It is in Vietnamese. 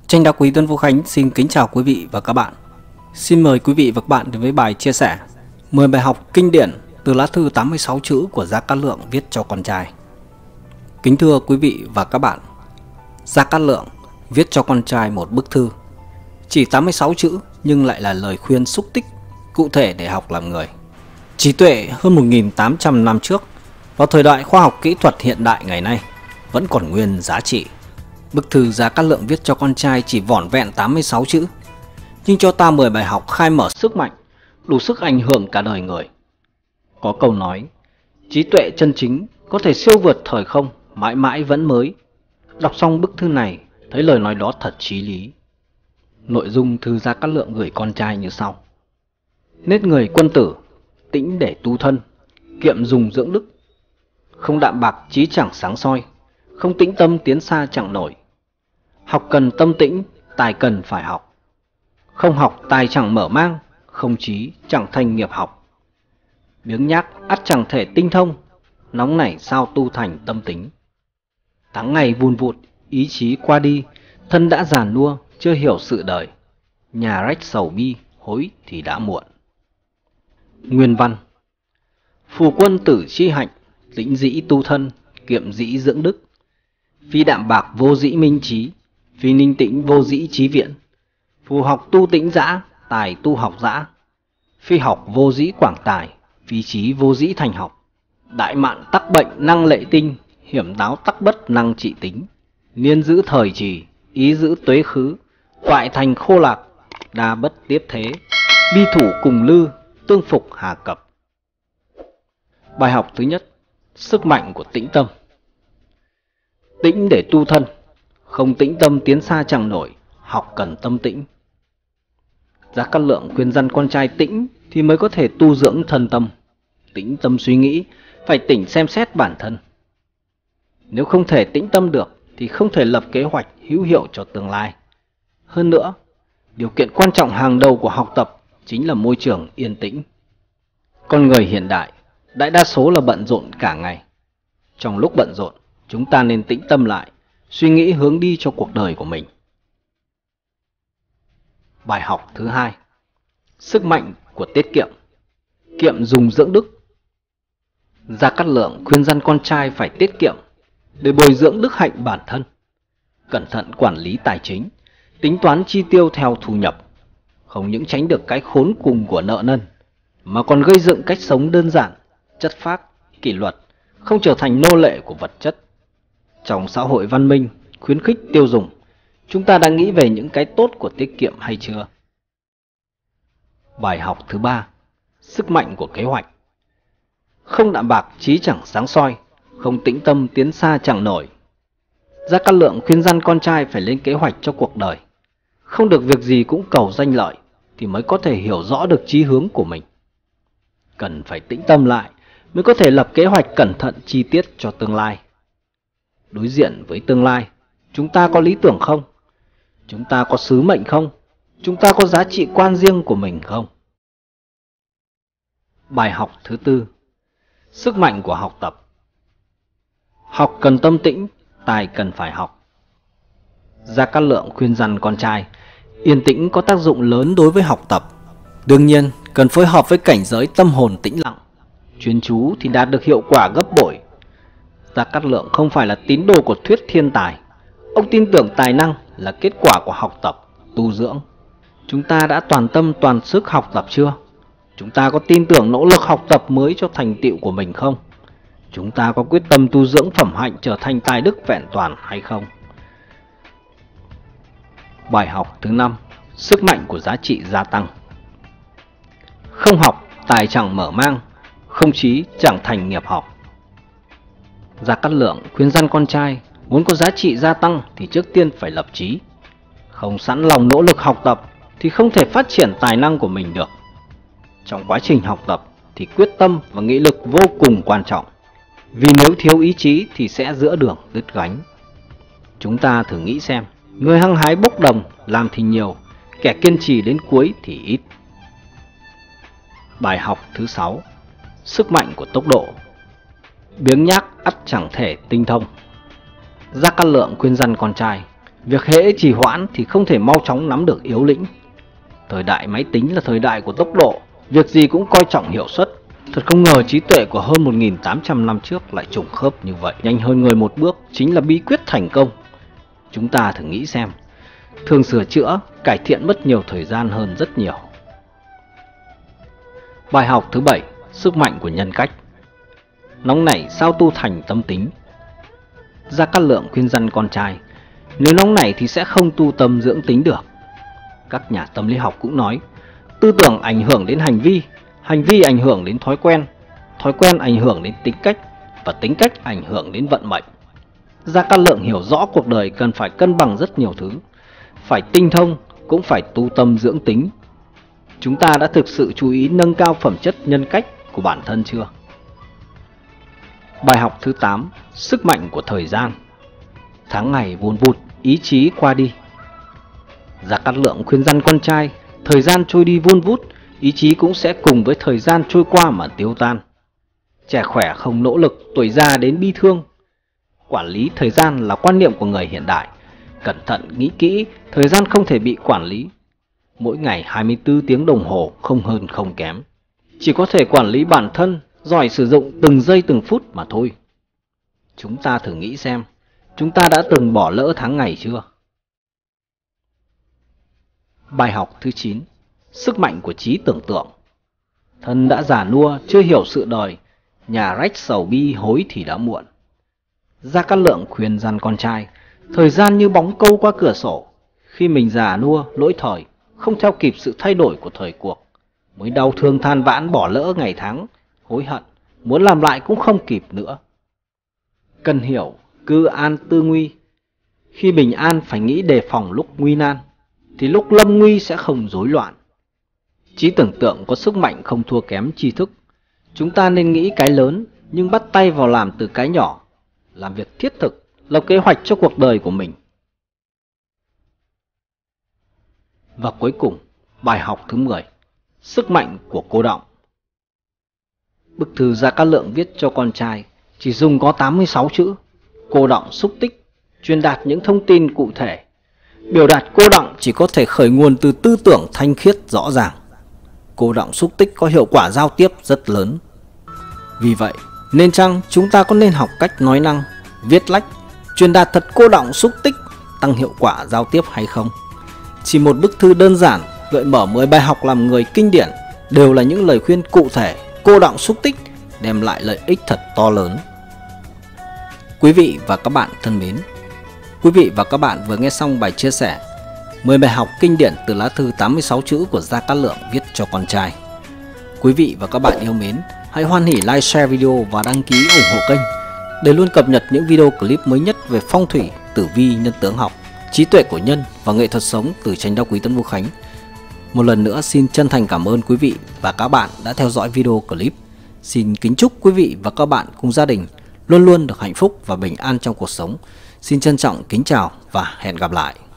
Tranh Đá Quý Tuấn Vũ Khánh xin kính chào quý vị và các bạn. Xin mời quý vị và các bạn đến với bài chia sẻ 10 bài học kinh điển từ lá thư 86 chữ của Gia Cát Lượng viết cho con trai. Kính thưa quý vị và các bạn, Gia Cát Lượng viết cho con trai một bức thư, chỉ 86 chữ nhưng lại là lời khuyên xúc tích cụ thể để học làm người. Trí tuệ hơn 1.800 năm trước, vào thời đại khoa học kỹ thuật hiện đại ngày nay, vẫn còn nguyên giá trị. Bức thư Gia Cát Lượng viết cho con trai chỉ vỏn vẹn 86 chữ, nhưng cho ta 10 bài học khai mở sức mạnh, đủ sức ảnh hưởng cả đời người. Có câu nói, trí tuệ chân chính có thể siêu vượt thời không, mãi mãi vẫn mới. Đọc xong bức thư này, thấy lời nói đó thật chí lý. Nội dung thư Gia Cát Lượng gửi con trai như sau. Nết người quân tử, tĩnh để tu thân, kiệm dùng dưỡng đức. Không đạm bạc trí chẳng sáng soi, không tĩnh tâm tiến xa chẳng nổi. Học cần tâm tĩnh, tài cần phải học. Không học tài chẳng mở mang, không trí chẳng thành nghiệp học. Biếng nhác ắt chẳng thể tinh thông, nóng nảy sao tu thành tâm tính. Tháng ngày vun vụt, ý chí qua đi, thân đã già nua, chưa hiểu sự đời. Nhà rách sầu bi, hối thì đã muộn. Nguyên văn. Phù quân tử chi hạnh, tĩnh dĩ tu thân, kiệm dĩ dưỡng đức. Phi đạm bạc vô dĩ minh trí, phi ninh tĩnh vô dĩ trí viện. Phù học tu tĩnh dã, tài tu học dã. Phi học vô dĩ quảng tài, phi trí vô dĩ thành học. Đại mạn tắc bệnh năng lệ tinh, hiểm táo tắc bất năng trị tính. Niên giữ thời trì, ý giữ tuế khứ, toại thành khô lạc, đa bất tiếp thế. Bi thủ cùng lư, tương phục hà cập. Bài học thứ nhất, sức mạnh của tĩnh tâm. Tĩnh để tu thân, không tĩnh tâm tiến xa chẳng nổi, học cần tâm tĩnh. Gia Cát Lượng khuyên răn con trai tĩnh thì mới có thể tu dưỡng thân tâm. Tĩnh tâm suy nghĩ, phải tỉnh xem xét bản thân. Nếu không thể tĩnh tâm được thì không thể lập kế hoạch hữu hiệu cho tương lai. Hơn nữa, điều kiện quan trọng hàng đầu của học tập chính là môi trường yên tĩnh. Con người hiện đại, đại đa số là bận rộn cả ngày. Trong lúc bận rộn, chúng ta nên tĩnh tâm lại, suy nghĩ hướng đi cho cuộc đời của mình. Bài học thứ hai, sức mạnh của tiết kiệm. Kiệm dùng dưỡng đức. Gia Cát Lượng khuyên răn con trai phải tiết kiệm để bồi dưỡng đức hạnh bản thân, cẩn thận quản lý tài chính, tính toán chi tiêu theo thu nhập, không những tránh được cái khốn cùng của nợ nần, mà còn gây dựng cách sống đơn giản, chất phác, kỷ luật, không trở thành nô lệ của vật chất. Trong xã hội văn minh, khuyến khích tiêu dùng, chúng ta đang nghĩ về những cái tốt của tiết kiệm hay chưa? Bài học thứ ba, sức mạnh của kế hoạch. Không đạm bạc trí chẳng sáng soi, không tĩnh tâm tiến xa chẳng nổi. Gia Cát Lượng khuyên răn con trai phải lên kế hoạch cho cuộc đời. Không được việc gì cũng cầu danh lợi thì mới có thể hiểu rõ được chí hướng của mình. Cần phải tĩnh tâm lại mới có thể lập kế hoạch cẩn thận chi tiết cho tương lai. Đối diện với tương lai, chúng ta có lý tưởng không? Chúng ta có sứ mệnh không? Chúng ta có giá trị quan riêng của mình không? Bài học thứ tư, sức mạnh của học tập. Học cần tâm tĩnh, tài cần phải học. Gia Cát Lượng khuyên răn con trai, yên tĩnh có tác dụng lớn đối với học tập. Đương nhiên, cần phối hợp với cảnh giới tâm hồn tĩnh lặng. Chuyên chú thì đạt được hiệu quả gấp bội. Gia Cát Lượng không phải là tín đồ của thuyết thiên tài. Ông tin tưởng tài năng là kết quả của học tập, tu dưỡng. Chúng ta đã toàn tâm toàn sức học tập chưa? Chúng ta có tin tưởng nỗ lực học tập mới cho thành tựu của mình không? Chúng ta có quyết tâm tu dưỡng phẩm hạnh trở thành tài đức vẹn toàn hay không? Bài học thứ năm, sức mạnh của giá trị gia tăng. Không học, tài chẳng mở mang, không trí chẳng thành nghiệp học. Gia Cát Lượng khuyên răn con trai, muốn có giá trị gia tăng thì trước tiên phải lập trí. Không sẵn lòng nỗ lực học tập thì không thể phát triển tài năng của mình được. Trong quá trình học tập thì quyết tâm và nghị lực vô cùng quan trọng. Vì nếu thiếu ý chí thì sẽ giữa đường đứt gánh. Chúng ta thử nghĩ xem, người hăng hái bốc đồng làm thì nhiều, kẻ kiên trì đến cuối thì ít. Bài học thứ sáu, sức mạnh của tốc độ. Biếng nhác ắt chẳng thể tinh thông. Gia Cát Lượng khuyên răn con trai, Việc hễ trì hoãn thì không thể mau chóng nắm được yếu lĩnh. Thời đại máy tính là thời đại của tốc độ, việc gì cũng coi trọng hiệu suất. Thật không ngờ trí tuệ của hơn 1.800 năm trước lại trùng khớp như vậy. Nhanh hơn người một bước chính là bí quyết thành công. Chúng ta thử nghĩ xem, thường sửa chữa, cải thiện mất nhiều thời gian hơn rất nhiều. Bài học thứ 7, sức mạnh của nhân cách. Nóng nảy sao tu thành tâm tính. Gia Cát Lượng khuyên răn con trai, nếu nóng nảy thì sẽ không tu tâm dưỡng tính được. Các nhà tâm lý học cũng nói, tư tưởng ảnh hưởng đến hành vi ảnh hưởng đến thói quen ảnh hưởng đến tính cách, và tính cách ảnh hưởng đến vận mệnh. Gia Cát Lượng hiểu rõ cuộc đời cần phải cân bằng rất nhiều thứ, phải tinh thông cũng phải tu tâm dưỡng tính. Chúng ta đã thực sự chú ý nâng cao phẩm chất nhân cách của bản thân chưa? Bài học thứ 8, sức mạnh của thời gian. Tháng ngày vun vút, ý chí qua đi. Gia Cát Lượng khuyên răn con trai, thời gian trôi đi vun vút, ý chí cũng sẽ cùng với thời gian trôi qua mà tiêu tan. Trẻ khỏe không nỗ lực, tuổi già đến bi thương. Quản lý thời gian là quan niệm của người hiện đại. Cẩn thận nghĩ kỹ, thời gian không thể bị quản lý. Mỗi ngày 24 tiếng đồng hồ, không hơn không kém. Chỉ có thể quản lý bản thân, giỏi sử dụng từng giây từng phút mà thôi. Chúng ta thử nghĩ xem, chúng ta đã từng bỏ lỡ tháng ngày chưa? Bài học thứ 9, sức mạnh của trí tưởng tượng. Thân đã già nua, chưa hiểu sự đời, nhà rách sầu bi hối thì đã muộn. Gia Cát Lượng khuyên răn con trai, thời gian như bóng câu qua cửa sổ. Khi mình già nua, lỗi thời, không theo kịp sự thay đổi của thời cuộc, mới đau thương than vãn bỏ lỡ ngày tháng, hối hận, muốn làm lại cũng không kịp nữa. Cần hiểu, cư an tư nguy. Khi bình an phải nghĩ đề phòng lúc nguy nan, thì lúc lâm nguy sẽ không rối loạn. Trí tưởng tượng có sức mạnh không thua kém tri thức. Chúng ta nên nghĩ cái lớn, nhưng bắt tay vào làm từ cái nhỏ, làm việc thiết thực, lập kế hoạch cho cuộc đời của mình. Và cuối cùng, bài học thứ 10, sức mạnh của cô đọng. Bức thư Gia Cát Lượng viết cho con trai chỉ dùng có 86 chữ. Cô đọng xúc tích, truyền đạt những thông tin cụ thể. Biểu đạt cô đọng chỉ có thể khởi nguồn từ tư tưởng thanh khiết rõ ràng. Cô đọng xúc tích có hiệu quả giao tiếp rất lớn. Vì vậy, nên chăng chúng ta có nên học cách nói năng, viết lách, truyền đạt thật cô đọng xúc tích, tăng hiệu quả giao tiếp hay không? Chỉ một bức thư đơn giản gợi mở 10 bài học làm người kinh điển đều là những lời khuyên cụ thể, cô đọng xúc tích, đem lại lợi ích thật to lớn. Quý vị và các bạn thân mến, quý vị và các bạn vừa nghe xong bài chia sẻ 10 bài học kinh điển từ lá thư 86 chữ của Gia Cát Lượng viết cho con trai. Quý vị và các bạn yêu mến, hãy hoan hỉ like, share video và đăng ký ủng hộ kênh để luôn cập nhật những video clip mới nhất về phong thủy, tử vi, nhân tướng học, trí tuệ của nhân và nghệ thuật sống từ Chánh Đạo Quý Tân Vũ Khánh. Một lần nữa xin chân thành cảm ơn quý vị và các bạn đã theo dõi video clip. Xin kính chúc quý vị và các bạn cùng gia đình luôn luôn được hạnh phúc và bình an trong cuộc sống. Xin trân trọng kính chào và hẹn gặp lại.